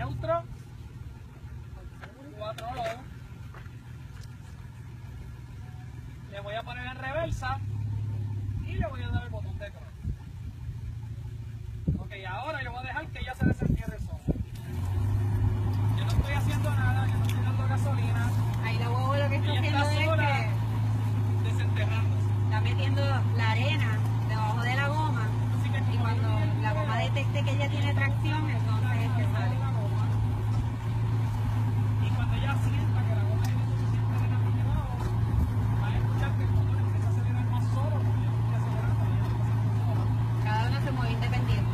neutro, 4 low. Le voy a poner en reversa y le voy a dar el botón de cross. Ok, ahora yo voy a dejar que ella se desentierre sola. Yo no estoy haciendo nada, yo no estoy dando gasolina. Ahí la guagua lo que está Ella haciendo está es sola, que desenterrándose. está metiendo la arena debajo de la goma Así que y cuando la goma detecte que ella tiene tracción, entonces es que sale. Y cuando ella sienta que la goma tiene suficiente arena por debajo, va a escuchar que el motor empieza a acelerar más solo, porque yo estoy acelerando y ella está haciendo sola. Cada uno se mueve independiente.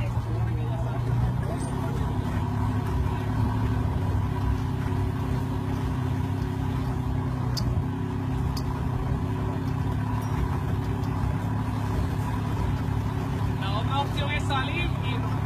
La otra opción es salir y